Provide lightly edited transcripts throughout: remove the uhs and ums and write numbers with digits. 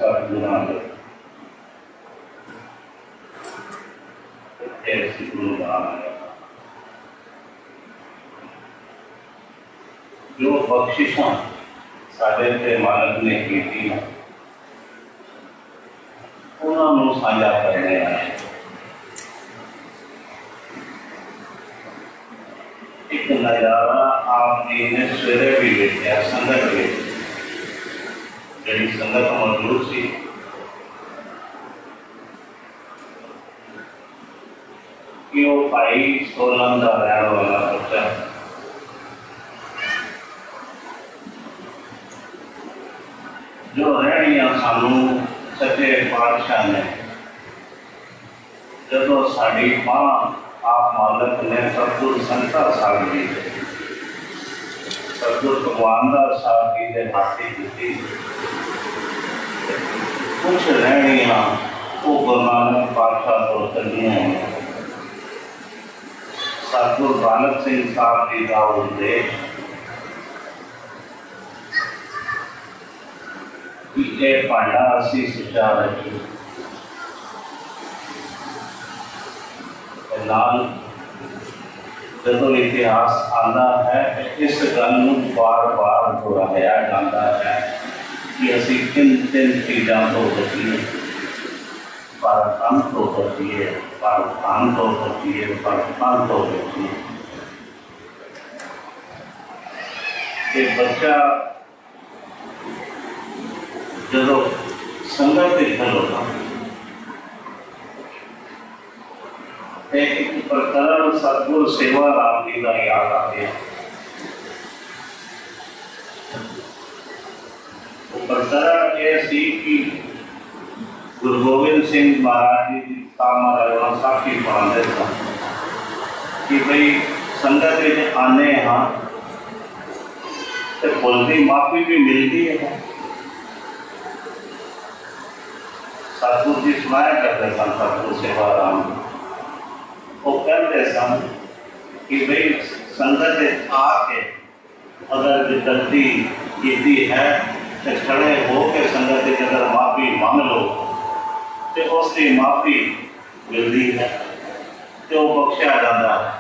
सतगुरां दे ऐसी गुणगान है जो बख्शिशां साडे ते मालक ने कीती हैं उन्हां नूं साझा करने आए। एक नज़ारा आप जी ने सवेरे भी देखा, संगत में जी संगत मौजूद सी कि वो भाई सोलन का रहने वाला बच्चा जो रहनिया सानू सच्चे पातशाह ने जो साड़ी मां आप मालक ने सतगुर संता साहब जी सतगुर भगवान साहब जी के हाथी की कुछ रहनिया वो गुरु नानक पातशाह को चलिया सतगुर बालक सिंह साहब जी का उपदेश कि यह भांडा असी सचा रखी जो इतिहास आता है इस गल बार बार दोहराया जाता है कि असी किन तीन चीज़ों तो बचीए, पर धन तो बचीए, पर धन तो बचीए, पर धन तो बचीए। ये बच्चा जो संगत खलोता एक प्रकरण सतगुरु सेवा राम जी का याद आ गया। प्रकरण यह सी कि गुरु गोबिंद सिंह महाराज जी महाराज साखी पढ़ाते थे कि भाई संगत में आने हाँ तो बोलती माफी भी मिलती है। सतगुरु जी सुनाया करते सन सतगुरु सेवा राम वो कहते सन कि भाई संगत आके अगर गलती की है तो खड़े हो के संगत अगर माफ़ी मांग लो तो उसकी माफ़ी मिलती है तो बख्शा जाता है।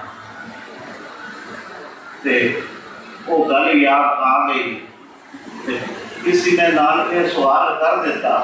तो वो गल याद आ गई किसी ने नाल के सवाल कर दिता,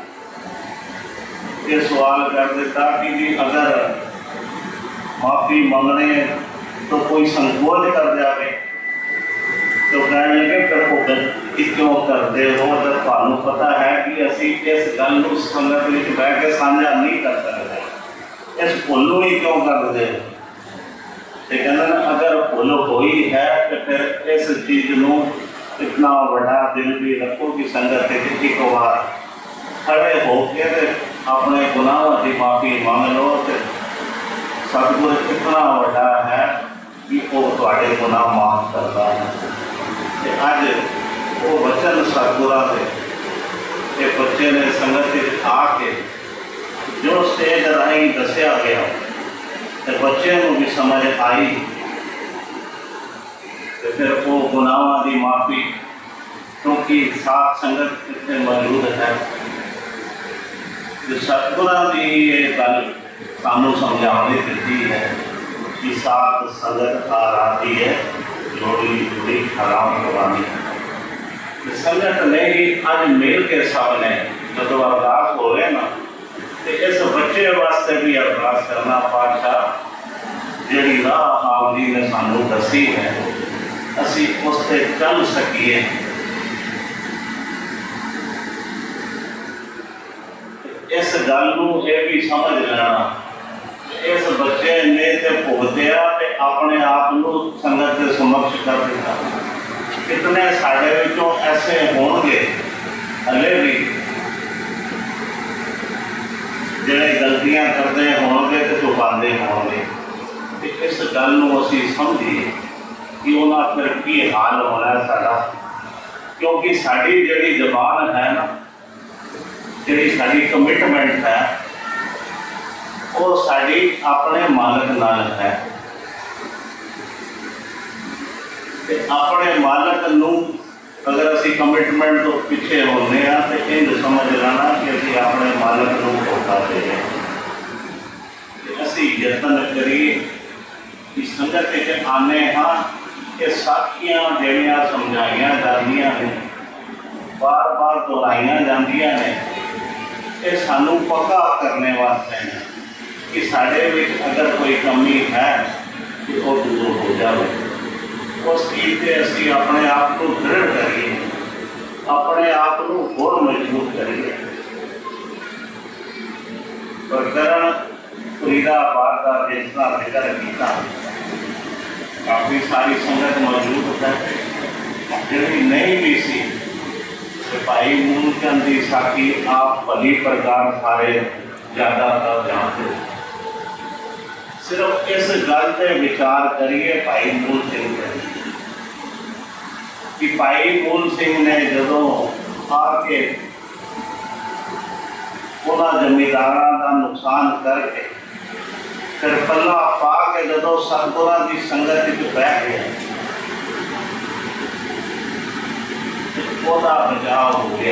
ये सवाल कर देता कि जी अगर माफ़ी मांगने तो कोई संकोच कर जाए तो कहने लगे फिर वो गलती क्यों करते हो जब थानू पता है कि असी इस गल को संगत में बह के साझा नहीं कर सकते, इस भुल ही क्यों करते हो? कहते अगर भुल हुई है तो फिर इस चीज़ को इतना बड़ा दिल भी रखो कि संगत एक बार खड़े होकर अपने गुनाहों की माफ़ी मांग लो। सतगुर इतना बड़ा है कि वो थोड़े गुनाह माफ करता है। अज वो वचन सतगुरां दे बच्चे ने संगत आके जो स्टेज राही दसिया गया तो बच्चे को भी समझ आई तो फिर वो गुनाहों की माफ़ी क्योंकि सात संगत इतने मौजूद है जो सतगुरां की ये गल सानू समझाने दी है कि सात संगत आराधी है जोड़ी जुड़ी हराम पुरानी। संगत ने ही अज मिल के सब ने जो अरदास हो रहे ना तो इस बच्चे वास्ते भी अरदास करना पातशाह जी राह आप जी ने सानू दसी है असी उस पर चल सकीए। इस गल को यह भी समझ लेना इस बच्चे ने तो भुगतिया अपने आप को संगत के समक्ष कर दिया। कितने साढ़े विचों ऐसे होंगे हले भी जिहड़े गलतियां करते होंगे तो छुपाते होंगे। इस गल को असी समझिए कि उन्हें फिर की हाल होना है साडा, क्योंकि साड़ी जिहड़ी जबान है ना जिहड़ी साडी कमिटमेंट है वो साड़ी अपने मालक नाल है। अपने मालक नूं अगर असी कमिटमेंट तो पिछे होने तो इंज समझ लेना कि असी अपने मालक को धोखा दे रहे हैं। असी यतन करिए कि संगत के आने हाँ कि साखियां जड़ियाँ समझाइया जांदियां ने बार बार दोहराइया जांदियां ने ये सानू पक्का करने वास्ते हैं कि साढ़े विच अगर कोई कमी है तो वो दूर हो जाए। उस चीज़ से असी अपने आप को दृढ़ करिए, अपने आप को होर मजबूत करिए। प्रकरण फरीदाबाद का जिसका जिक्र किया, काफ़ी सारी संगत मौजूद है जी नहीं भी सी। भाई मूलचंद की साखी आप भली प्रकार सारे ज़्यादातर जानते हो। सिर्फ इस गल पे विचार करिए भाई मूल सिंह कि भाई मूल सिंह ने जदों आके उन्होंने जमींदारों का नुकसान करके फिर पल्ला पा के जदों सतगुरां की संगत बह गया ओदा बचाव हो गया।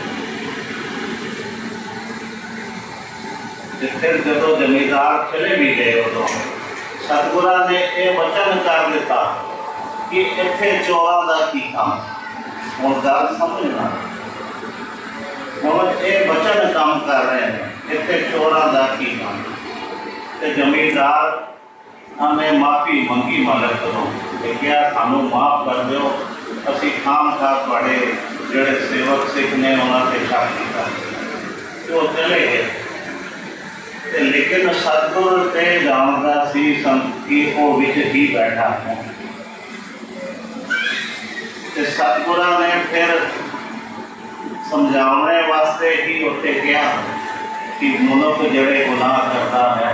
फिर जदों जमींदार चले भी गए उदों सतगुरां ने यह वचन कर दिता कि इत्थे चोरां दा की काम। हुण गल समझना, हुण ये वचन काम कर रहे हैं इत्थे चोरां दा की काम। ते जमींदार ने माफ़ी मंगी मालक को क्या सानू माफ़ कर दो, असी खाम खा तुहाडे जिहड़े सेवक सिख ने उन्होंने शक किया वो चले गए। लेकिन सतगुर ते जानता सी कि वो विच ही बैठा है। सतगुरां ने फिर समझाने वास्ते ही उत्थे कहा कि मनुख जिहड़े गुनाह करता है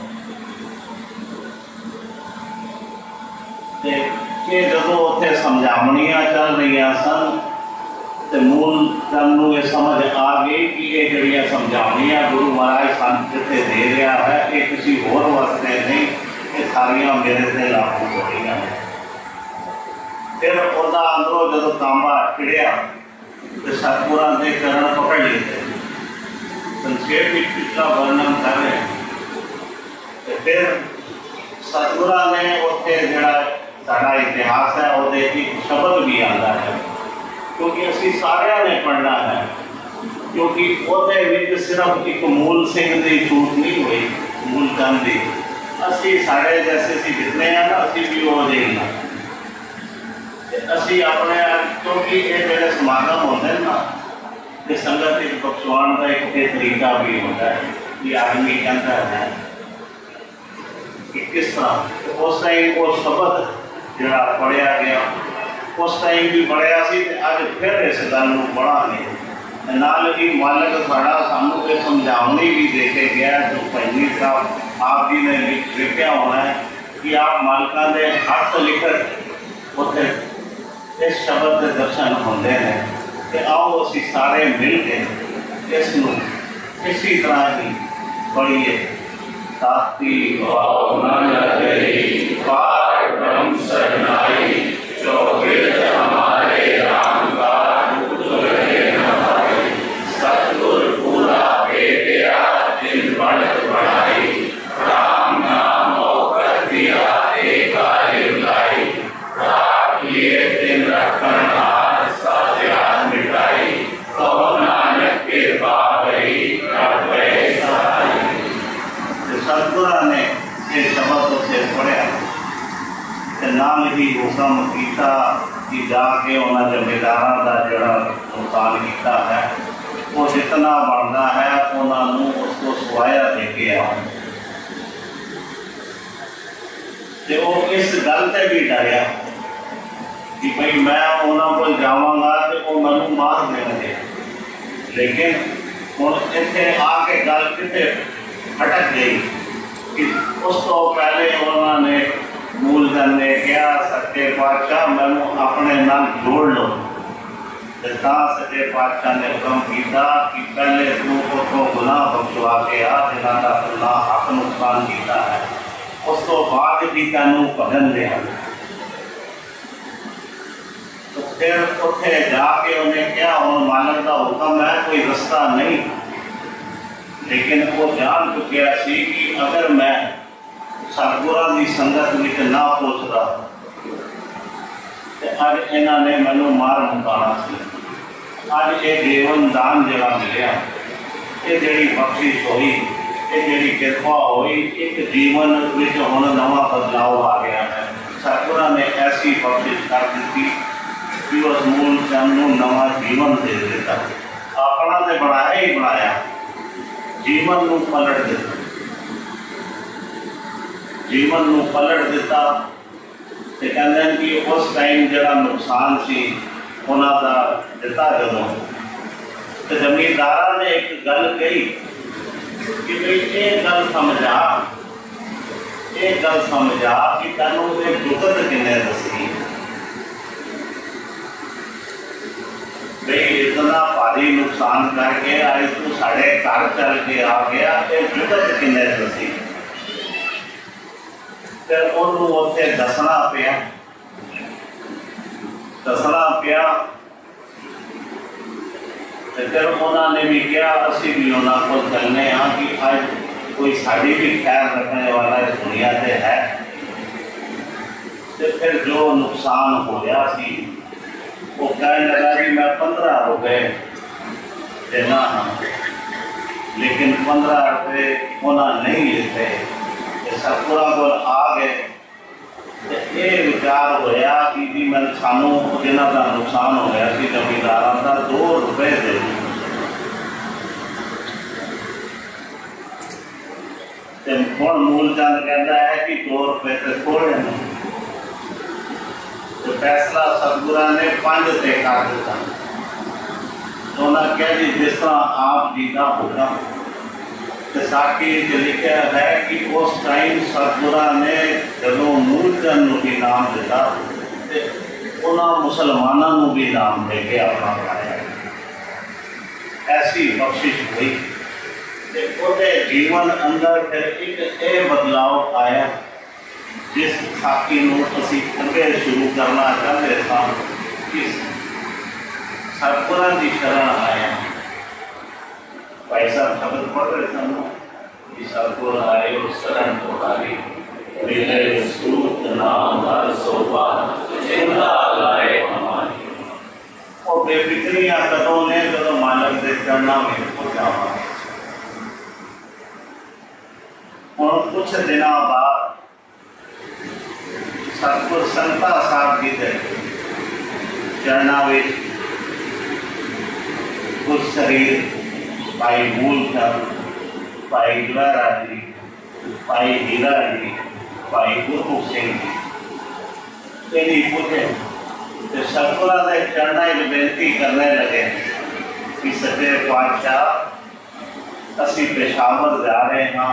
कि जदों उत्थे समझावनियां चल रही सन तो मूल चंद नूं यह समझ आ गई कि ये जड़ियाँ समझावनियां गुरु महाराज सन जिथे दे रहा है ये किसी होर वास्ते नहीं, ये सारियां मेरे से लागू हो रही हैं। फिर उदा अंदरों जो तांबा चिड़िया तो सतगुरां के चरण पकड़ लेते संक्षेप में पिछला वर्णन कर रहे हैं। फिर सतगुरां ने उत्थे जिहड़ा साडा इतिहास है वो एक शब्द भी आता है क्योंकि असी सारिया ने पढ़ना है क्योंकि वो सिर्फ एक मूल सिंह की छूट नहीं हुई मूल चंद की असी साढ़े जैसे सी जितने हैं ना असी भी वो देना असी अपने क्योंकि ये जो समागम होते हैं ना ये संगत एक बख्शवान का एक तरीका भी होता है कि आदमी कहता है कि किस तरह उस टाइम वो शब्द जोड़ा पढ़िया गया उस टाइम भी पढ़िया सी अज फिर इस गल पढ़ा नहीं नाल ही मालक साड़ा सानू ये समझावनी भी दे के गया जो पंजी साहब आप जी ने लिखा होना है कि आप मालकों के हथ लिखत उत्थे इस शब्द के दर्शन होंगे हैं कि आओ असी सारे मिल के इसनूं इसी तरह ही पढ़िए। ताती भावना लगे पार ब्रह्म शरणाई जो वेद हमारे राम का दूत रहे न भाई सतगुर पूरा बेटिया दिन बढ़त बढ़ाई राम नाम कर दिया एक लाई रात लिए दिन रखन हार साध्यात मिटाई तो नानक कृपा गई कर गए सहाय। सतगुरां ने ये शब्द से पढ़िया नाल ही हुक्म किया कि जाके उन्होंने जमींदारों का जोड़ा नुकसान किया है वो जितना बनता है उन्होंने उसको सुआया दे के आओ। वो इस गल से भी डरिया कि भाई मैं उन्होंने को जावांगा तो वो मैं मार देंगे, लेकिन हुण इत्थे आके गल कितने अटक गई कि उस तो पहले उन्होंने मूलचंद ने कहा सच्चे पातशाह मैनू अपने नाल जोड़ लो। सच्चे पातशाह ने हुक्म किया कि पहले तू उतों गुनाह बख्शवा के आ जिन्हों का गुनाह हक नुकसान किया है उस तो बाद ही तेनू भजन दिया। तो फिर उत्थे जाके उन्हें क्या हुण मालक का हुक्म है, कोई रास्ता नहीं, लेकिन वो जान चुकिया सी कि अगर मैं सतगुरां दी संगत विच ना पहुंचदा तो अज इन्होंने मैनू मार मुकाना सी। अज ये जीवन दान जिहड़ा मिलिया, ये जिहड़ी बख्शिश हुई, ये जिहड़ी किरपा हुई, एक जीवन विच हुण नवां बदलाव आ गया है। सतगुरां ने ऐसी बख्शिश कर दी कि उस मूल चंद नूं नवां जीवन दे दिता। अपना तो बनाया ही बनाया, जीवन नूं पलट दिता, जीवन नूं पलट दिता। ते कहते हैं कि उस टाइम जिहड़ा नुकसान सी उन्हां दा दिता जदों, तो जमींदारां ने एक गल कही कि भाई ये गल समझा, ये गल समझा कि तैनूं ये जुगत किन्ने दसी, भाई इतना भारी नुकसान करके आज तू साढ़े घर चल के आ गया, ये जुगत किन्ने दसी। फिर उन्होंने उत्थे दसना पिया, दसना पिया। फिर उन्होंने भी कहा असी भी उन्होंने को चलने हाँ कि आज कोई साड़ी भी ख्याल रखने वाला इस दुनिया से है। तो फिर जो नुकसान होया सी वो कहने लगा कि मैं 15 रुपए देना हाँ, लेकिन 15 रुपए उन्होंने नहीं लेते। सतगुरां कोल आ गए तो ये विचार होया कि जी मैं सानू जिन्हां दा नुकसान होया सी जमींदारां दा 2 रुपए दे ते हुण मूलचंद कहता है कि 2 रुपए तो थोड़े ने। तो फैसला सतगुरां ने 5 ते कर दिता। तो उन्होंने कहा जी जिस तरह आप जी का हुक्म। साखी लिखा है कि उस टाइम सतगुरां ने जदों मूलचंद नूं इनाम दिता तो उन्होंने मुसलमानों को भी इनाम दे के अपना बनाया। ऐसी बख्शिश हुई तो जीवन अंदर फिर एक ये बदलाव आया जिस साखी नूं असीं अगे शुरू करना चाहते सां कि सतगुरां की शरण आया। भाई साहब शब्द पढ़ रहे थे, सतगुर आए शरण तुम्हारी, मिले सूत नाम हर सोपा, जिंदा लाए हमारी। और बेफिक्रियां कदों ने जदों मालक दे चरणों में पहुंचावा। और कुछ दिनों बाद सतगुर संता साहब जी के चरणों में कुछ शरीर भाई मूलचंद, भाई ग्वारा जी, भाई हीरा जी, भाई गुरमुख सिंह जी इन्हीं पूछे तो सतगुरां दे चरणों में बेनती करने लगे कि सच्चे पातशाह असीं पेशावर जा रहे हाँ,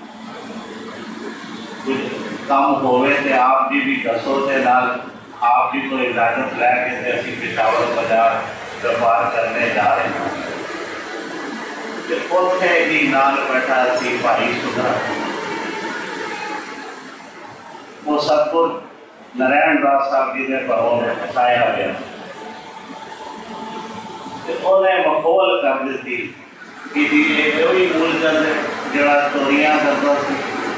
कुछ काम होवे तो आप जी भी दसो ते नाल आप जी को इजाजत लैके ते असीं पेशावर बाजार व्यापार करने जा रहे हैं। उत्थे ही नाल बैठा सी भाई सुधरा। वो सतगुर नारायण दास साहब जी के घरों फसाया गया। उन्हें मखौल कर दी कि जी ये वही मूलचंद जिहड़ा चोरियां करता सी।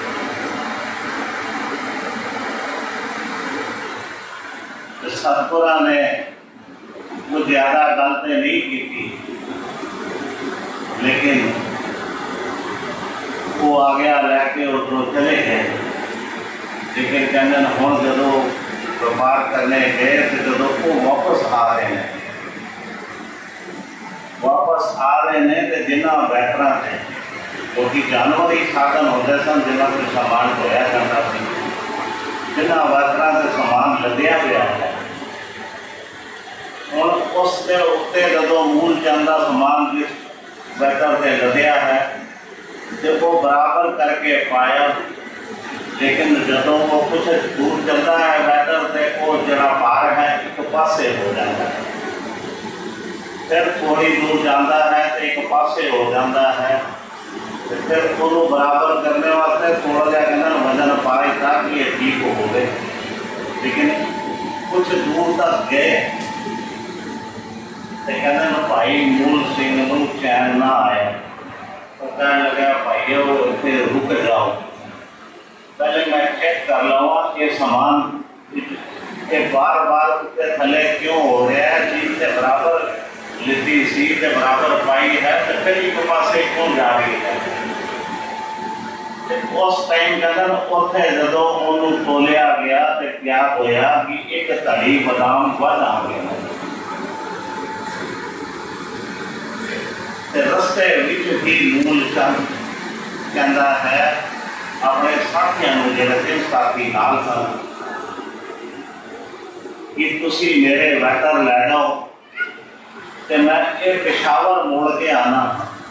सतगुरां ने वो ज्यादा गल तो नहीं की, लेकिन वो आज्ञा लैके उधरों चले गए। लेकिन कहते हैं हुण जदों व्यापार करने गए तो जदों वो वापस आ रहे हैं, वापस आ रहे हैं तो जिन्होंने बैठना है क्योंकि जानवर ही साधन होते सन जिन्हों को समान ढोया जाता है, जिन्होंने वर्करां से समान लद्या गया है। हुण उसके उत्ते जदों मूलचंद का समान जिस बैटर से लद्या है तो वो बराबर करके पाया। लेकिन जदों वो कुछ दूर चलता है बैटर से वो जरा भार है एक पासे हो जाता है, फिर थोड़ी दूर जाता है तो एक पासे हो जाता है, फिर उन्होंने बराबर करने वास्ते थोड़ा जहा कहना वजन पाए ताकि ये ठीक हो गए। लेकिन कुछ दूर तक गए तो कहते भाई मूल सिंह को चैन ना आया। तो कह लगा भाई वो इतने रुक जाओ, पहले मैं चेक कर लवा ये सामान ये बार बार उसके थले क्यों हो रहा है, चीज के बराबर लिखी सी के बराबर पाई है तो फिर एक पास क्यों जा रही है। उस टाइम कहते उत्थे जो उन्होंने तोलिया गया तो क्या होया कि एक धड़ी बादाम वध आ गया। रस्ते ही मूल चंद कहता है अपने साथियों को जो साथी नाल सन कि तुसी मेरे वैतर लै जाओ तो मैं ये पेशावर मोड़ के आना,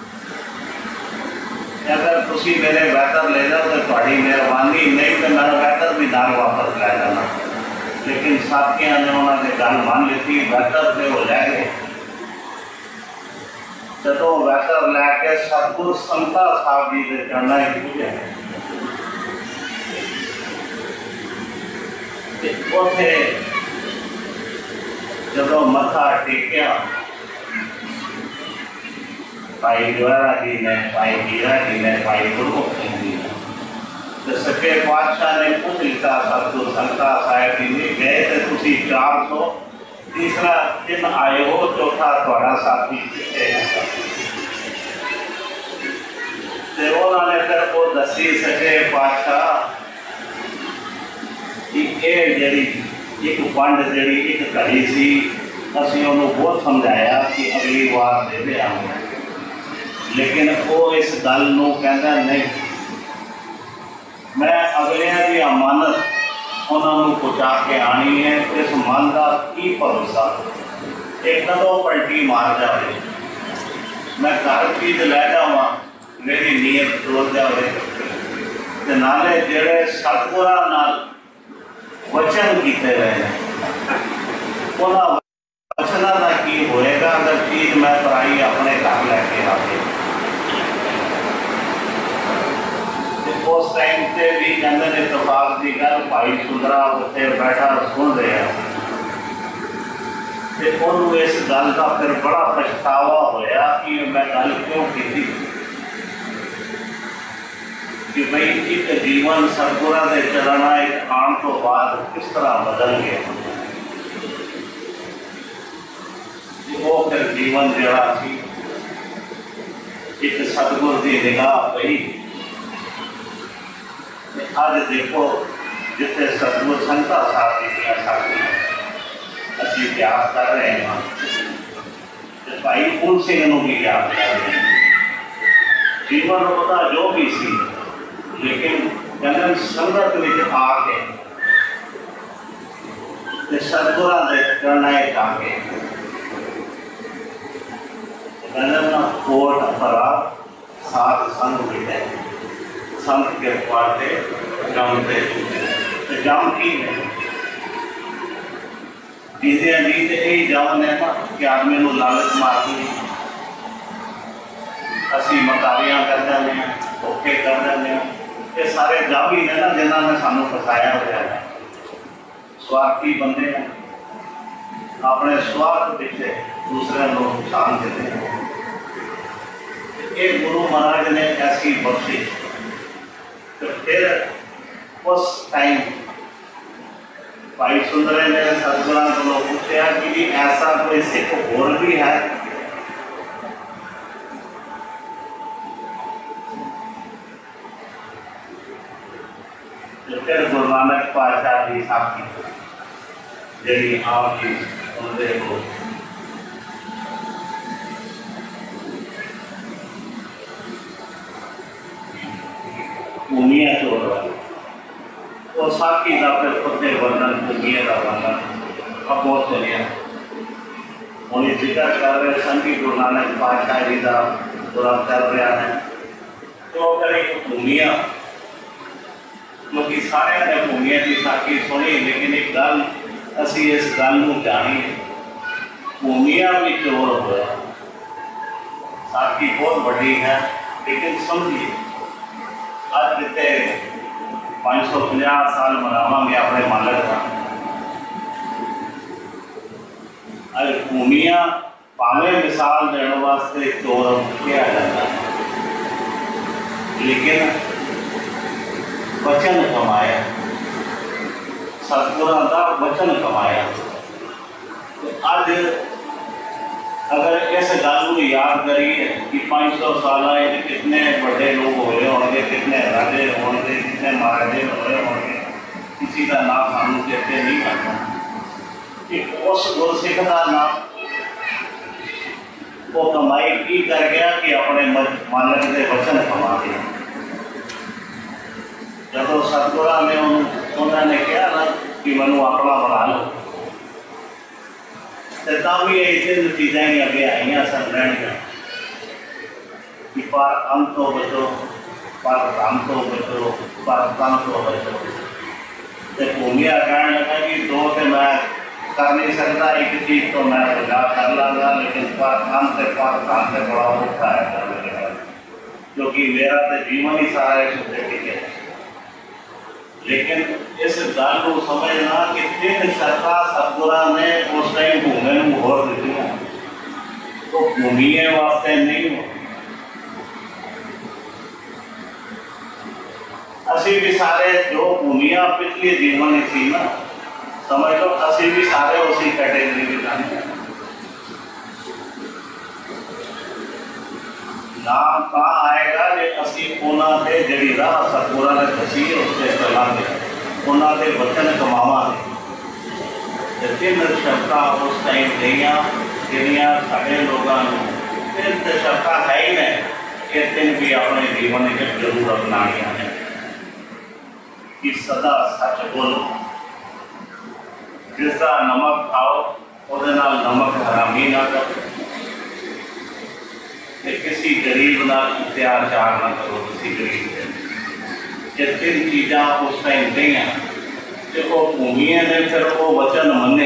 अगर तुसी मेरे वैतर ले जाओ तो थोड़ी मेहरबानी, नहीं तो मेरा वैतर भी नाल वापस लै जाना। लेकिन साथियों ने उन्होंने गल मान ली, वैतर से वो लै गए। जो वैतर लैके सतगुरु संता साहब जी के चरणों में पूजे उथे जो मथा टेकिया भाई द्वारा जी ने, भाई हीरा जी ने, भाई गुरमुख सिंह जी ने, तो सच्चे पातशाह ने पूछ लिया सतगुरु संता साहब जी ने गए तो तुसी 400 तीसरा दिन आए हो, चौथा थोड़ा साथी कितने है। उन्होंने फिर वो दसी सच्चे पातशाह कि जी एक पंड जी एक घड़ी सी असी उन्होंने बहुत समझाया कि अगली बार दे दे आऊँगा, लेकिन वो इस गल को कहता नहीं, मैं अगलिया की अमानत उन्होंने पहुँचा के आनी है। इस मन का की भरोसा एक कदों पलटी मार जाए, मैं घर चीज लै जावा मेरी नीयत टुट जाए। नाले जेड़े सतगुरां नाल वचन किए गए हैं उन्होंने वचनों का की होएगा अगर चीज मैं पराई अपने घर लैके आ गई। उस टाइम से भी कहते इतफाक की गल भाई सुंदरा उत्थे बैठा सुन रहा तो इस गल का फिर बड़ा पछतावा होया कि मैं गल क्यों की कि भाई एक जीवन सतगुरां दे चरणा आने तो बाद किस तरह बदल गया। वो फिर जीवन जरा सी एक सतगुर की निगाह पई। अज देखो जिथे सतगुर संता साहब जी साखियां असी अभ्यास कर रहे हैं, भाई फूल सिंह नूं भी याद कर रहे हैं। जीवन पता जो भी सी, लेकिन कहते संगत में आके सतगुरां दे चरणां विच आके कहते कोट भरा सात संग मिले संत के पाते जमते जम की चीजें जी तो यही जम है ना कि आदमी को लालच मारती असी मकारियां कर दें धोखे कर दें। ये सारे जम ही ने ना जिन्होंने सानू फसाया हुआ है। स्वार्थी बंदे हैं, अपने स्वार्थ पीछे दूसरे को नुकसान देते हैं। ये गुरु महाराज ने ऐसी बख्शी तो फिर उस टाइम भाई सुंदरे ने सतगुरां को पूछा कि ऐसा कोई सिख होर भी है। तो फिर गुरु नानक पातशाह की साखी जी आप जी सुनते हो भूमिया चोर वाली और साखी का फिर फतेह वर्णन भूमिया का वर्णन अब बहुत चलिया उन्हें जिक्र कर रहे संगी गुरु नानक पातशाह जी का पूरा कर रहा है। तो करें भूमिया क्योंकि सारे ने भूमिया की साखी सुनी, लेकिन एक गल असी इस गल को जानी भूमिया भी चोर होया। साखी बहुत बड़ी है, लेकिन समझिए अज जिते 550 साल मनावांगे अपने मालक का, अज भूमिया भावें मिसाल देने वास्ते चोर किया जाता है, लेकिन वचन कमाया, सतगुरां दा वचन कमाया। अज अगर इस गल को याद करिए कि 500 साल कितने बड़े लोग होए होंगे, कितने राजे होंगे, कितने महाराजे होए होंगे, किसी का नाम सानू चेते नहीं आता कि उस गुरसिख का नाम वो कमाई की कर गया कि अपने मालक के वचन कमा दिया। जब सतगुरा ने उन्होंने कहा ना कि मैनू अपना बना लो, तो भी ये तीन चीज़ें ही अगे आई सन रहनिया कि पर अम तो बचो, पर धन तो बचो, पर तन तो बचो। तो भूमिया कह लगा कि दो तो मैं कर नहीं सकता, एक चीज़ तो मैं बजा कर लाँगा, लेकिन पर धन से बड़ा औखा है कर लगेगा, क्योंकि मेरा तो जीवन ही सारा इस उत्ते टिके। लेकिन इस गल को समझना कि तीन शर्तां सतगुरां ने उस टाइम भूमि को होर दित्तियां, तो भूमिए वास्ते नहीं हो। असी भी सारे जो भूमिया पिछले जीवन में थी ना, समझ लो असी भी सारे उसी कैटेगरी में जाने। नाम कहाँ आएगा जे असी उन्होंने जी राह सतगुरां ने दसी उससे चलांगे, उन्होंने वचन कमावांगे। तीन शर्तां उस टाइम दियां जिहड़ियां साडे लोगों को तीन शर्तां है ही ने, ये तीन भी अपने जीवन में जरूर अपनानियां हैं कि सदा सच बोलो, जिसका नमक खाओ उहदे नाल नमक हरामी ना करो, किसी गरीब ना अत्याचार ना करो। किसी गरीब ये तीन चीज़ा उस टाइम दियां जो वो भूमिया ने फिर वो वचन मने,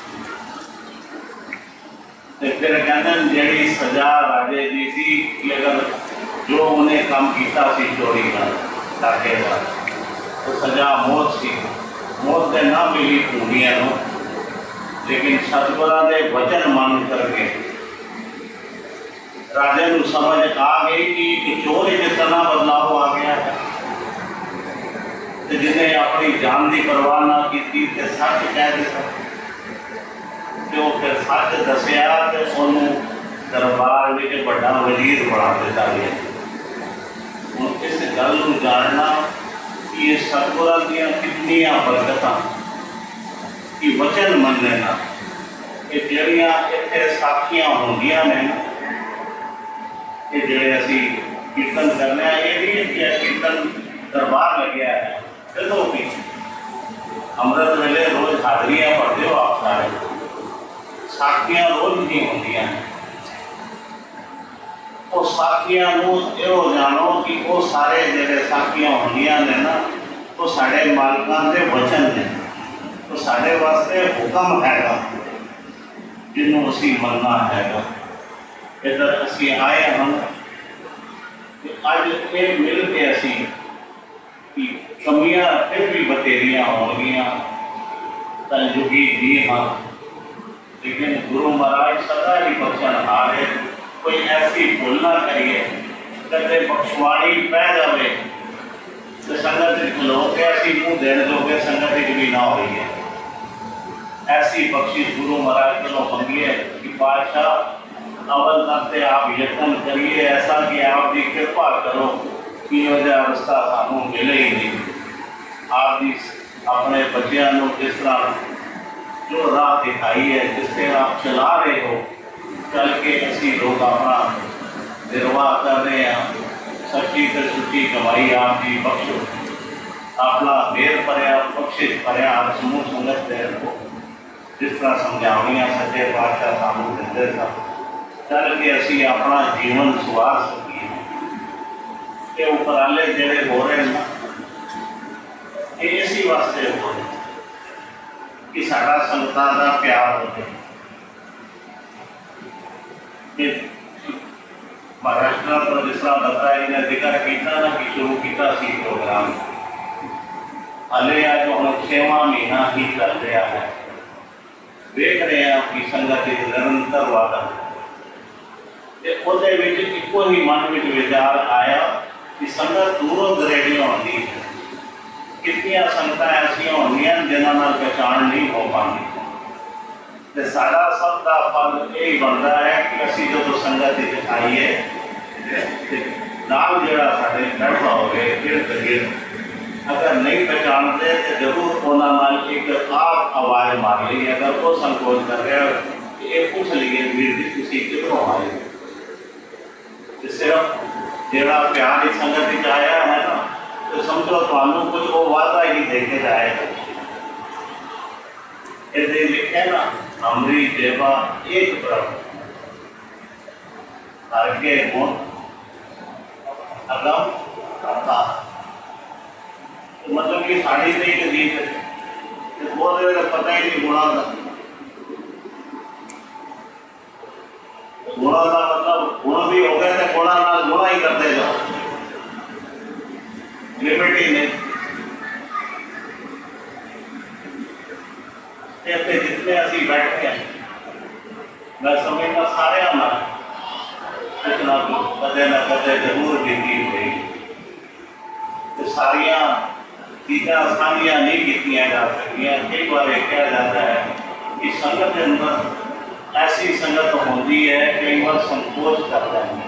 फिर कहते जी सजा राजे दी सी कि अगर जो उन्हें काम किया चोरी का डाके का, तो सजा मौत सी। मौत से ना मिली भूमिया को, लेकिन सतगुरां दे वचन मन करके राजे को समझ आ गई कि चोर ही कितना बदलाव आ गया है। जिन्हें अपनी जान की परवाह ना की तो सच कह दिता, तो फिर सच दसिया तो उन्होंने दरबार में बड़ा वजीर बना दिता गया। हम इस गल को जानना कि ये सतगुरां दियां कितनियां बरकतां कि वचन मनने ना, ये जिहड़ियां इत्थे साखियां होंदियां ने ना, ये जिहड़े असीं कीर्तन करने ये भी कीर्तन दरबार लग्या है। जो भी अमृत वेले रोज हाजरियां पढ़ते हो आप सारे, साखियां रोज नहीं होंदियां। वो साखियां यो जानो कि वो सारे जिहड़े साखियां होंदियां ने ना, वो साडे मालकां दे वचन ने, तो साडे वास्ते हुक्म हैगा जिन्हों असीं मनना हैगा। इधर असीं आए हम अज ये मिल के असीं कि कमियां फिर भी बतेरियां होंगियां तंजुगी दी हाँ, लेकिन गुरु महाराज सदा ही बख्शण हारे। कोई ऐसी भूल ना करिए कदे बख्शवाणी पै जाए तो संगत खलो के असीं मुँह देने जोगे संगत भी ना हो रही है। ऐसी बख्शिश गुरु महाराज को मंगिए कि पातशाह अवल तक आप यत्न करिए ऐसा कि आपकी कृपा करो कि अवस्था सानू मिले ही नहीं। आपकी अपने बच्चों को जिस तरह जो राह दिखाई है, जिससे आप चला रहे हो, चल के असी लोग अपना निर्वाह कर रहे हैं। सच्ची तो सुची कमाई आपकी बख्शो, अपना मेर भरिया बख्शिश भरिया आप समूह संगत दे रखो। जिस तरह समझावनियां सच्चे पातशाह सानू दिंदे सन, चल के असी अपना जीवन सुधार सकीए। ये उपराले जेड़े हो रहे हैं ये इसी वास्ते हो रहे कि साडा संगतां दा प्यार हो जाए। महाराष्ट्र पर जिस तरह दत्ता जी ने जिक्र किया ना कि शुरू किया प्रोग्राम, हले अज हम 6वां महीना ही चल रहा है। देख रहे हैं कि संगत निरंतर वादा ਤੇ ਉਹਦੇ ਵਿੱਚ ਇੱਕੋ ਹੀ ਮਨ ਵਿੱਚ ਵਿਚਾਰ ਆਇਆ कि संगत दूरों दरेड़ियों आती है। कितनी संगत ऐसिया होंगे जिन्होंने पहचान नहीं हो पाती। तो सारा सब का फल यही बनता है कि असी जो संगत आईए नाल जोड़ा साढ़े बैठा हो गए गिरद गिरद अगर नहीं पहचानते तो जरूर उन्होंने एक आप आवाज़ मार ली। अगर वो संकोच कर रहे हो ये पूछ लीजिए वीर जी तुसी किधरों आए। सिर्फ जेड़ा प्यार इस संगत आया है ना तो समझो थानू कुछ वो वादा ही देके जाएगा। ये लिखे ना अमरी देवा एक प्रभु आगे गुण अगम करता। तो मतलब कि साड़ी से ही गीत है वो पता ही नहीं गुणा का। गुणा का मतलब गुण भी हो गए थे गुणा ना गुणा ही करते जाओ लिमिट ही नहीं। जितने असी बैठे हैं मैं समझता सारे कुछ ना कुछ कदे ना कदे जरूर बीती हुई। तो सारिया चीज़ा साझिया नहीं की जा सकती। कई बार कहा जाता है कि संगत के अंदर ऐसी संगत होती है कई बार संकोच करता है।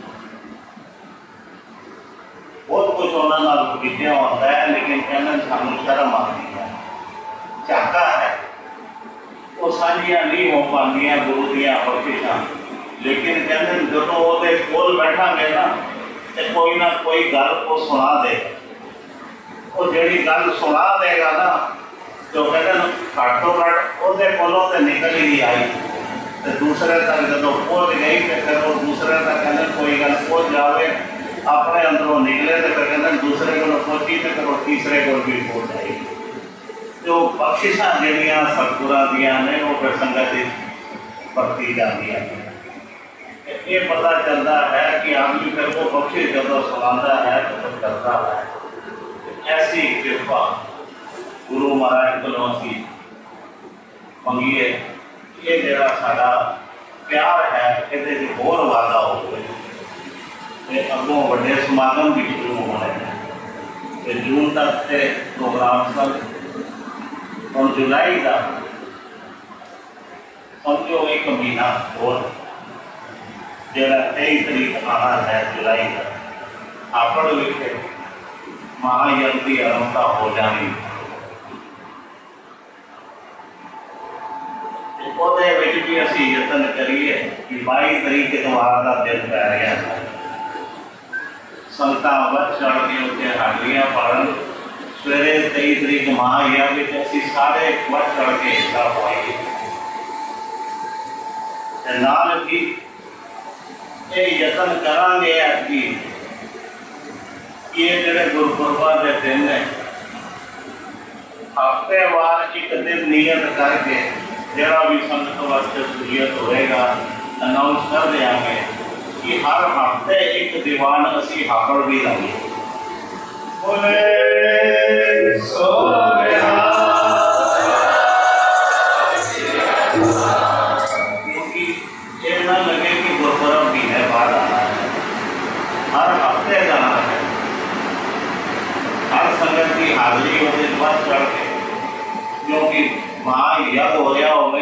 बहुत कुछ उन्होंने विद्या होता है लेकिन कहना सानू शर्म आती है झाका है वो साझिया नहीं हो पादियाँ गुरु दियाँ बख्शिशां। लेकिन कहते जो वो कोल बैठा ना तो कोई ना कोई गल वो सुना दे। वो जी गल सुना देगा ना तो कहते घट तो घट वो कोलों तो निकल ही नहीं आई तो दूसरे तक जो पहुँच गई तो फिर वो दूसरे तक कहते कोई गल पहुँच जाए अपने अंदरों निकले तो फिर कहते दूसरे को पहुँची तो फिर वो तीसरे को भी पहुँच जाएगी। जो बख्शिशां जड़ियाँ सतगुरां दियां ने वो फिर संगत बरती जाती है। ये पता चलता है कि आदमी फिर वो बख्शिश जब सुनाता है तो फिर करता है। ऐसी कृपा गुरु महाराज को असी मंगीए। ये जरा साडा प्यार है ये होर वादा हो गए अगों बड़े समागम भी शुरू होने हैं। जून तक के प्रोग्राम सब और जुलाई का समझो एक महीना और जरा 23 तारीख आना है जुलाई का आपड़ विखे महायज्ञ की आरंभता हो जानी। भी असी यतन करिए कि 22 तारीख इतवार का दिन पै रहा है। संगतां वध चढ़ के उत्ते हाजिरियां पढ़न सवेरे 23 तारीख महायज्ञ असी सारे वध चढ़ के हिस्सा पाइए। नाल ही ये यतन करांगे कि ये जिहड़े गुरपुरबां दे दिन ने हफ्तेवार एक दिन नियत करके जरा भी संगत वास्ते सहूलियत होएगा अनाउंस कर देंगे कि हर हफ्ते एक दीवान असी हाकड़ भी लाइए। बोले सो क्योंकि ये ना लगे कि गुरपुरब महीने बाद आना है हर हफ्ते जाना है। हर संगत की हाजिरी होते बस चढ़ के क्योंकि महायज्ञ हो रहा हो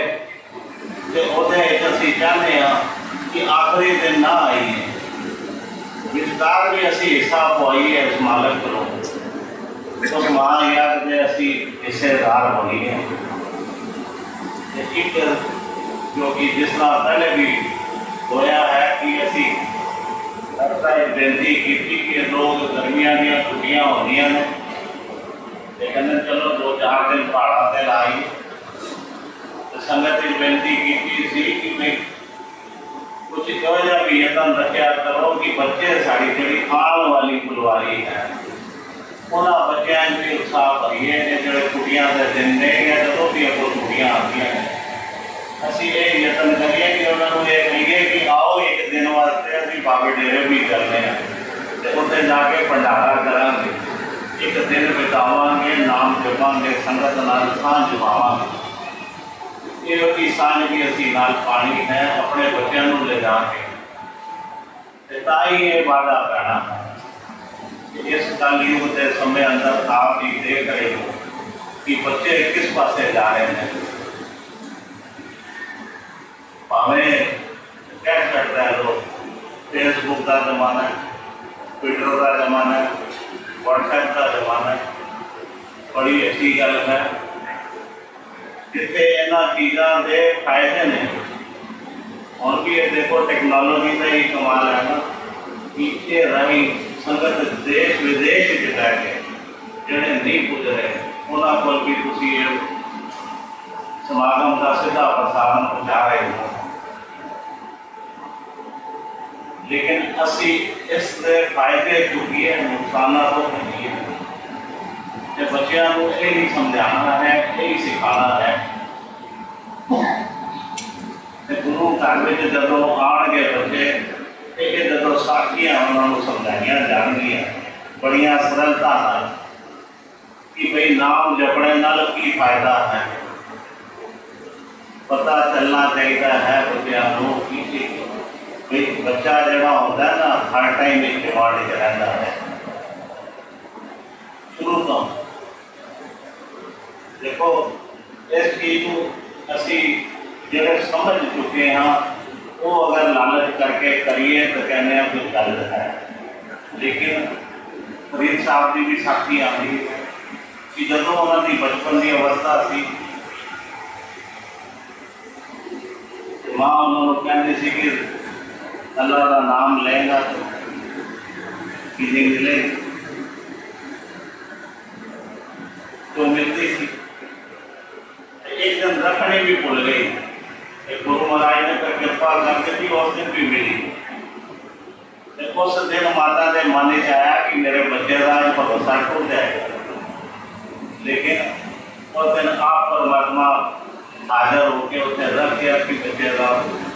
असी चाहते हैं कि आखिरी दिन ना आइए विस्तार भी असी हिस्सा पवाइए उस मालक को उस महायज्ञ के असी हिस्सेदार बनीए। एक जो कि जिस तरह पहले भी होया है कि असी बेनती की कि लोग गर्मियां दी छुट्टियां होंदियां ने कहते चलो 2-4 दिन पहाड़ा से लाई संगत बेनती की कि मैं कुछ यहोजा भी यतन रखा करो कि बच्चे साड़ी जी आने वाली फुलवारी है उन्होंने बच्चों भी उत्साह भरीए जो छुट्टियां के दिन ने या जो भी अगों छुट्टियां आती हैं असी ये यतन करिए कि उन्होंने ये कहिए कि आओ एक दिन वास्ते अभी बाबे डेरे भी चलने तो उत्थे जाके भंडारा करांगे एक दिन बितावांगे नाम जपांगे संगत नाल सांझ पावांगे। ये सांझ भी असी नाल पानी है अपने बच्चों को ले जाके ताई ये वादा करना इस कलयुग के समय अंदर आप ही देख रहे हो कि बच्चे किस पासे जा रहे हैं। हमें क्या करता है लोग, फेसबुक का जमाना है, ट्विटर का जमाना है, व्हाट्सएप का जमाना है। बड़ी अच्छी गल है जिथे इन्होंने चीज़ों के फायदे ने। और भी ये देखो टेक्नोलॉजी का ही कमाल है ना कि ये राही संगत देश विदेश बह के जोड़े नहीं पुज रहे उन्होंने को भी तुसी समागम का सीधा प्रसारण पहुँचा रहे हो। लेकिन असी इसके फायदे चुकीए नुकसान तो नहीं है। बच्चों को यही समझाना है, यही सिखाना है। गुरु घर में जो आने बच्चे जो साखियां उन्होंने समझाइया जाएगियां बड़िया सरलता है कि भाई नाम जपने नाल की फायदा है, पता चलना चाहिए है बच्चों को कि भाई बच्चा जोड़ा होता है ना हर टाइम एक डिमांड रहता है। शुरू तो देखो इस चीज को असी जो समझ चुके हाँ वो अगर लालच करके करिए तो कहने कोई गलत है। लेकिन फरीद साहब की भी साखी आती है कि जो उन्होंने बचपन की अवस्था थी माँ उन्होंने कहती सी कि अल्लाह का नाम लेगा तो किसी मिले तो मिलती थी। एक दिन रखने भी भूल गई, गुरु महाराज ने फिर कृपा करके भी उस दिन भी मिली। उस दिन माता के मन में आया कि मेरे बच्चे का भरोसा टूट जाएगा। लेकिन उस दिन आप परमात्मा हाजिर होकर उसने रख दिया कि बच्चे का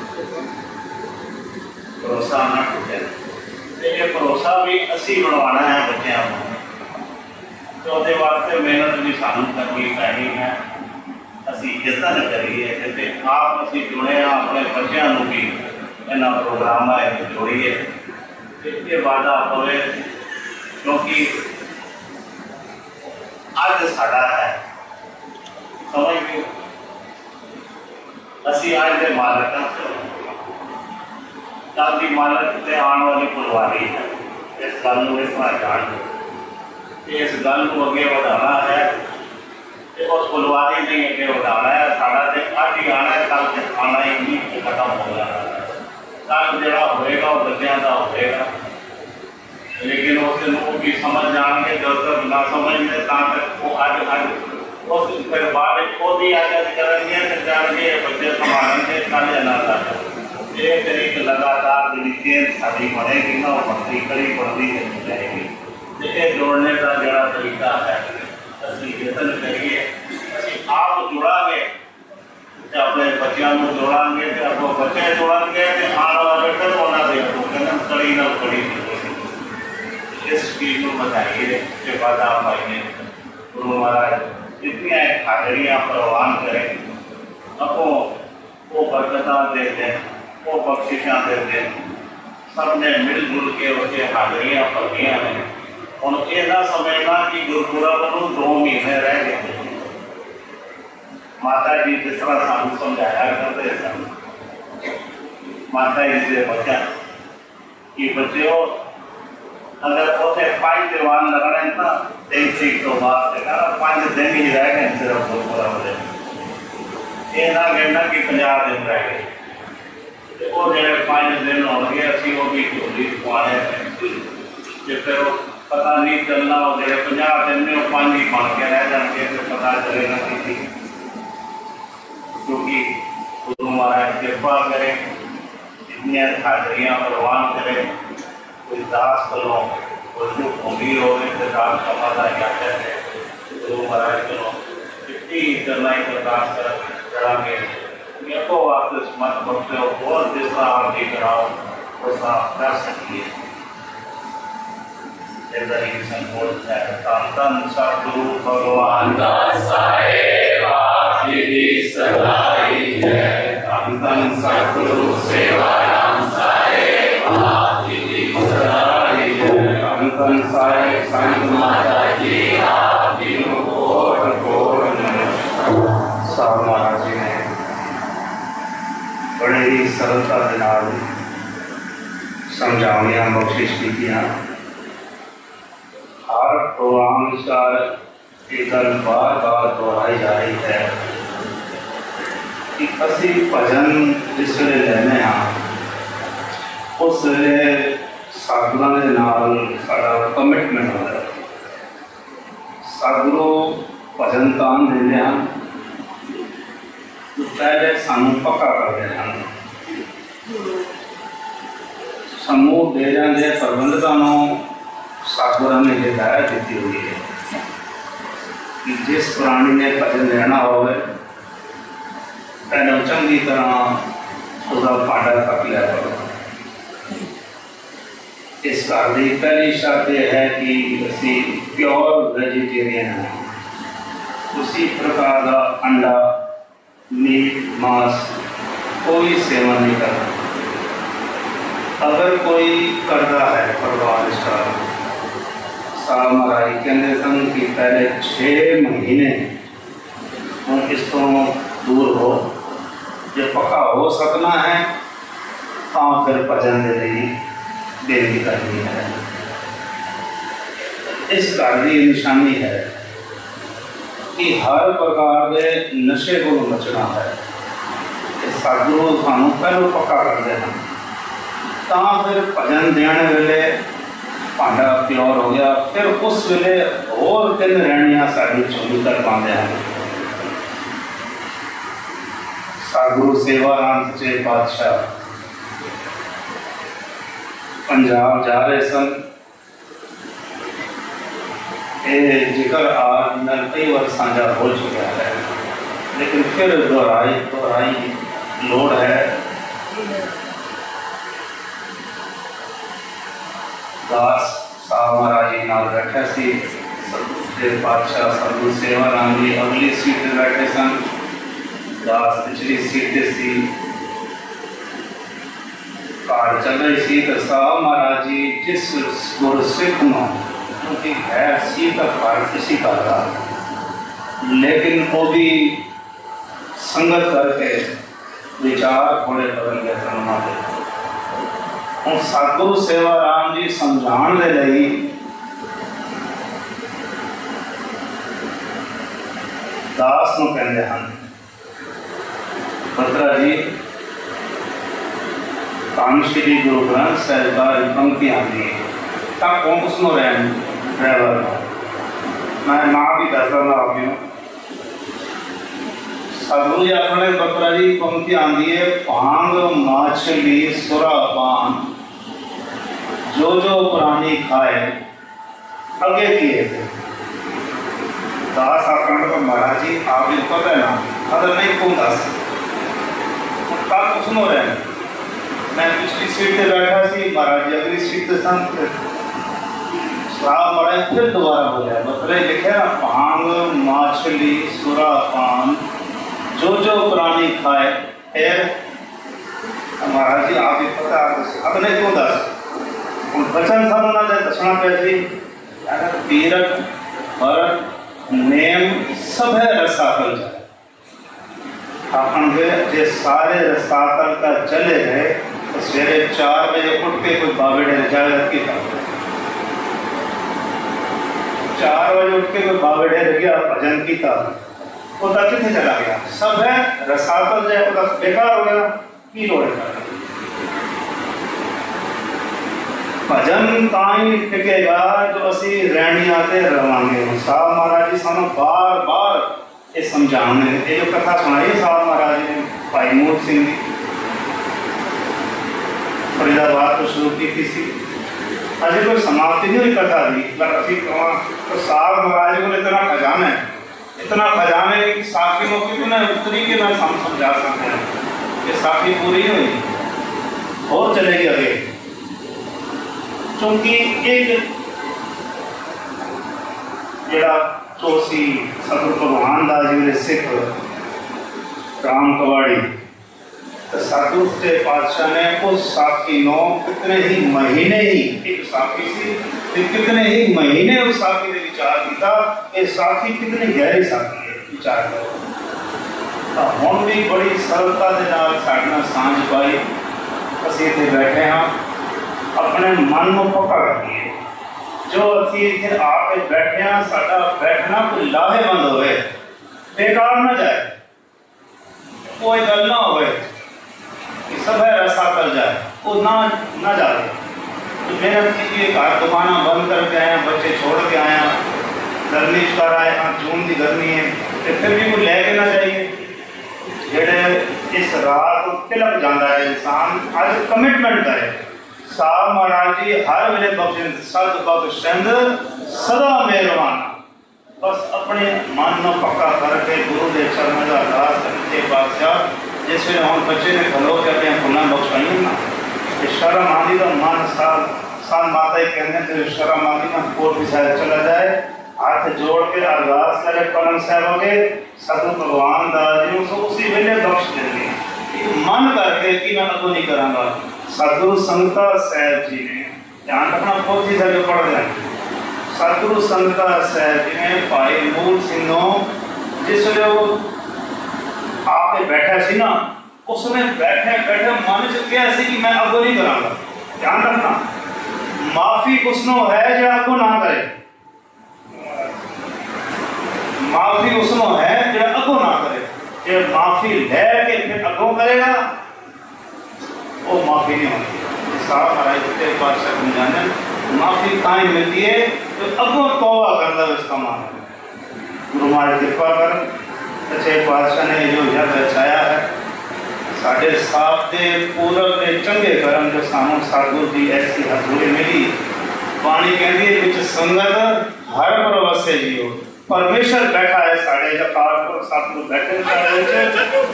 भरोसा ना टूटे। ये भरोसा भी असी बनवाना है बच्चों को, तो वो वास्ते मेहनत भी सानू करनी पैनी है। असी यतन करिए जिसे आप असी जुड़े अपने बच्चों को भी इन्होंने प्रोग्राम जोड़िए ये वादा पवे। क्योंकि अज साडा है समझ लो असी अज के मालिक कल की मालिक से आने वाली फुलवारी है। इस गल को इस तरह जान इस गल को अगे बढ़ाना है। उस फुलवारी नहीं अगे बढ़ाना है। साढ़ा तो अज ही आना है, कल से आना ही नहीं खत्म हो जाना है। कल जो होएगा वो बच्चों का होएगा। लेकिन उस दिन वो भी समझ जाएंगे, जब तक ना समझते तक वो अज अज उस फिर बाद खुद ही आजाद करेंगे फिर जाएंगे बच्चे संभालेंगे कल जाना था। ये तरीक लगातार जी चेंज साड़ी बढ़ेगी ना वो बढ़ती कड़ी बढ़ती जाएगी। ये जोड़ने का जरा तरीका है असि यतन करिए। असि आप जुड़ांगे अपने बच्चों को जोड़ांगे अपने बच्चे जोड़ांगे आने वाले फिर उन्होंने कड़ी न कड़ी इस चीज को बताइए के बाद आप आइए गुरु महाराज इतनी हाजरियाँ प्रवान करें अपो वो बरकता देते वो बख्शिशा देते सबने मिलजुल के उसके हाजरियाँ भरनिया ने। हम ये ना समझना कि गुरपुरब को 2 महीने रह गए। माता जी जिस तरह सानू समझाया करते सन माता जी से बच्चा कि बच्चे अगर उसे 5 दीवान लगने ना 23 तो बाद 5 दिन ही रह गए सिर्फ गुरपुरब के। ये ना कहना कि 50 दिन रह गए वो जो 5 दिन हो गए असी वो भी झोली पवाने फिर पता नहीं चलना वो जो 50 दिन में वो 5 ही बन के रह जाएंगे फिर पता चलेगा कि क्योंकि गुरु महाराज कृपा करें इतनी हाजरियाँ प्रवान करें। कोई दास करो कोई जो अमीर हो गए तो दास का पता जाता है गुरु महाराज करो इतनी करना ही अरदास करांगे को वापस मत बख्शे हो और जिस तरह आप जी कराओ वैसा आप कर सकिए। संकोच है तन तन सतगुरु भगवान सतगुरु सेवा राम साहेब सरलता के नाल समझाउणियां बख्शिश कीतियां। हर प्रोग्राम विचार ये गल बार बार दोहराई जा रही है कि असी भजन जिस वे लैने हाँ उस वे सतगुरां दे नाल साडा कमिटमेंट होता है। सतगुरु भजन तान देंदे हैं पहले सानू पक्का करते हैं, समूह दे जाते प्रबंधकों को सतगुरां ने हिदायत दी हुई है कि जिस प्राणी ने भजन लेना हो पहले चंगी तरह उसका भांडा तक लिया करो। इस घर की पहली शर्त यह है कि असी प्योर वेजिटेरियन हैं, उसी प्रकार का अंडा मीट मांस कोई सेवन नहीं करता। अगर कोई करता है परिवार साहब महाराज कहते सन कि पहले 6 महीने हम इस तो दूर हो, जो पक्का हो सकना है तो फिर भजन के लिए बेनती करनी है। इस घर की निशानी है कि हर प्रकार के नशे को बचना है। सतगुरु सानू पहलों पक्का करते हैं तो फिर भजन देने वेले भांडा प्योर हो गया, फिर उस वेले होर 3 रैणियां साड़ी चोली कर पाते हैं। सतगुरु सेवाराम सच्चे पातशाह पंजाब जा रहे सन। ये जिक्र आज न कई बार साझा हो चुका है, लेकिन फिर दोहराई लोड़ है। दास साहब महाराज जी नाल बैठे सी पातशाह सतगुरु सेवाराम जी अगली सीट पर बैठे सन, दास पिछली सीट पर सी। कार चल रही सी तो साहब महाराज जी जिस गुरसिख में क्योंकि है सी का कार किसी का था, लेकिन वो भी संगत करके विचार थोड़े बदल गए थे। और सतगुरु सेवाराम जी समझाने के लिए दास को कहते हैं, पत्रा जी धन श्री गुरु ग्रंथ साहिब का पंक्ति आती है कौन उसमें ड्राइवर मैं माँ भी दसदा आपने सतगुरु जी आखने पत्रा जी पंक्ति आती है, भांग माछली सुरा पान जो जो प्राणी खाए अगे किए थे। दास आखने महाराज जी आप भी पता है ना, अगर नहीं कौन दस कल उसमें रहे। मैं पिछली सीट पे बैठा सी, महाराज जी अगली सीट पे सन। साहब महाराज फिर दोबारा बोले मतलब लिखे ना, भांग माछली सुरा पान जो जो प्राणी खाए। फिर महाराज जी आप ही पता अब नहीं क्यों दस बचन सब ना जाए दसना पैसी तीरथ भरत नेम सब है रसातल जाए अपन जे सारे रसातल का चले गए तो सवेरे 4 बजे उठ के कोई बाबेड़े जागत की था। 4 बजे उठ के कोई बाबेड़े गया भजन की था, वो कितने चला गया सब है रसातल जाए बेकार हो गया की लोड़ है। भजन ताई टिकेगा जो असी रैणियां ते रवांगे। साहब महाराज जी सानू बार बार ये समझाने ये जो कथा सुनाई साहब महाराज जी ने भाई मूर्त सिंह जी फरीदाबाद तो शुरू की थी। अभी कोई समाप्ति नहीं हुई कथा की, पर अभी तो साहब महाराज को इतना खजाना है, इतना खजाने की साखी मौके को ना उत्तरी के ना समझा सकते हैं। ये साखी पूरी नहीं हुई और चलेगी आगे, क्योंकि एक जरा चौसी सतगुरु भगवान दास जी ने सिख राम कवाड़ी सतगुरु के पातशाह ने उस साखी नो कितने ही महीने ही एक साखी सी कितने ही महीने उस साखी ने विचार किया। ये साखी कितनी गहरी साखी है विचार करो। हम भी बड़ी सरलता के नाल साडे नाल सांझ पाई ਅਸੀਂ ਇੱਥੇ ਬੈਠੇ ਹਾਂ ਆਪਣੇ ਮਨ ਨੂੰ ਪੱਕਾ ਰੱਖੀਏ। ਜੋ ਅਸੀਂ ਇੱਥੇ ਆ ਕੇ ਬੈਠੇ ਹਾਂ ਸਾਡਾ ਬੈਠਣਾ ਕੋਈ ਲਾਹੇਵੰਦ ਹੋਵੇ, बेकार ना जाए, कोई गल ना हो कि सब ऐसा कर जाए, वो ना जाए। तो मेरे लिए घर दुकाना बंद करके आए, बच्चे छोड़ के आए, गर्मी कर आए, हाँ जून की गर्मी है, तो फिर भी कोई लैके ना जाइए। जेड़े इस रात तिलक जाता है इंसान आज कमिटमेंट करे, साहब महाराज जी हर वेले बख्शिंद सद बख्शिंद सदा मेहरबान। बस अपने मन में पक्का करके गुरु के चरणों का अरदास करके बादशाह जिस वे हम बच्चे ने खलो के अपने भुना बख्शाई ना शर्म आदि का मन साल माता ही कहने तो शर्म आदि का कोट बिछाया चला जाए, हाथ जोड़ के अरदास करे परम साहब के सतगुरु भगवान दास जी उसको उसी वेले बख्श देंगे। मन करके कि मैं अगो नहीं करांगा। सतगुरु संगता साहब जी ने ध्यान रखना पोथी से जो पढ़ जाए। सतगुरु संगता साहब जी ने भाई मूल सिंहों जिस वे वो आके बैठा सी ना उसने बैठे बैठे मन च कहा सी कि मैं अगो नहीं करांगा। ध्यान रखना माफी उसनो है जो अगो ना करे, माफी उसनो है जो अगो ना करे। जो माफी लेके फिर अगो करेगा वो माफी नहीं होती। साहब महाराज के बादशाह समझाने माफी कहीं मिलती है तो अगो तौबा करना इसका मान गुरु महाराज कृपा कर सच्चे पातशाह ने जो यज्ञ रचाया है साढ़े साफ के पूरब के चंगे कर्म जो सामू सतगुरु की ऐसी हजूरी मिली पानी कहती है कुछ संगत हर प्रवसे जियो। परमेश्वर बैठा है साढ़े जकार पर सतगुरु बैठे साढ़े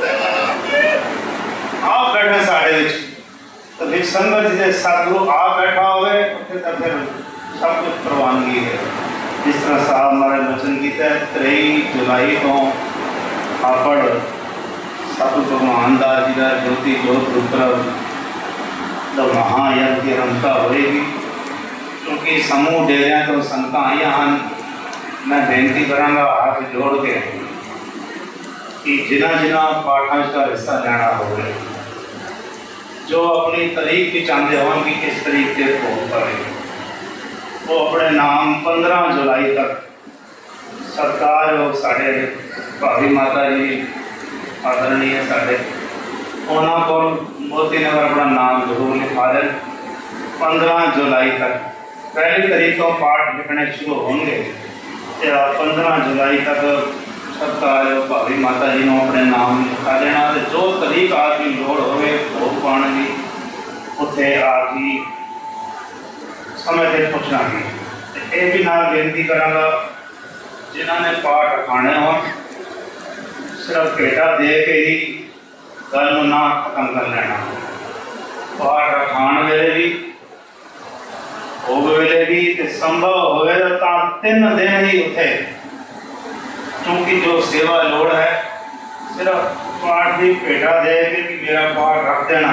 आप बैठे साढ़े तो फिर संगत जिसे सतगुरु आप बैठा हुए तो फिर सब कुछ प्रवानगी है। जिस तरह साहब हमारे वचन की है 23 जुलाई को आपड़ सतगुरु भगवान दास जी का ज्योति जोत उपरव तो महायज्ञ की रंगता होएगी क्योंकि समूह डेरिया तो संगतां आईयां हन। मैं बेनती करांगा हाथ जोड़ के कि जिन्हां जिन्हां पाठां का हिस्सा लेना होवे जो अपनी तरीक भी चाहते हो कि किस तरीके से भोग करे वो अपने नाम 15 जुलाई तक सरकार और साढ़े भावी माता जी आदरणीय साढ़े उन्होंने को मोदी नगर अपना नाम जरूर लिखा दें। 15 जुलाई तक पहली तारीख को पाठ लिखने शुरू होंगे। 15 जुलाई तक सरकार भावी माता जी ने अपने नाम लिखा देना। तो जो तरीक आदमी लोड़ हो भोग पाने की उत्थे आदमी समय से पूछना की। ये भी नाल बेनती करांगा जिन्होंने पाठ रखाने हो सिर्फ भेटा दे के ही गल ना खत्म कर लेना। पाठ रखाने वेले भी भोग वेले भी संभव होवे तो 3 दिन ही उठे क्योंकि जो सेवा लोड़ है सिर्फ पाठ की भेटा दे के कि मेरा पाठ रख देना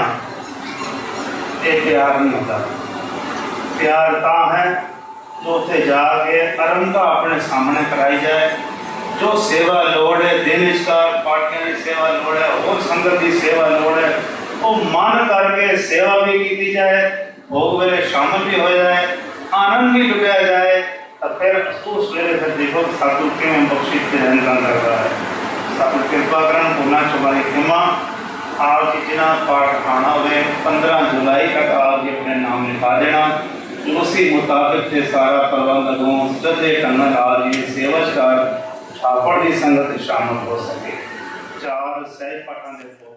ये प्यार नहीं होता। प्यार ता है जो उसे जाके आरंभता अपने सामने कराई जाए। जो सेवा लोड़ है दिन इसका पाठ्य की सेवा लोड़ है और संगत की सेवा लोड़ है वो मन करके सेवा भी की जाए भोग वेले शामिल भी हो जाए आनंद भी लुटाया जाए। तो फिर उस वेले फिर देखो सतगुरु किमें बख्शी रहन कर रहा है। सतगुरु कृपा करन भुना चुकाई क्षमा आप जितना पाठ खाना हुए 15 जुलाई तक आप अपने नाम लिखा देना। उसी मुताबिक से सारा प्रबंध अगों सदे कन्नड़ आदि सेवचकार छापड़ की संगत शामिल हो सके। 4 सही पाठां दे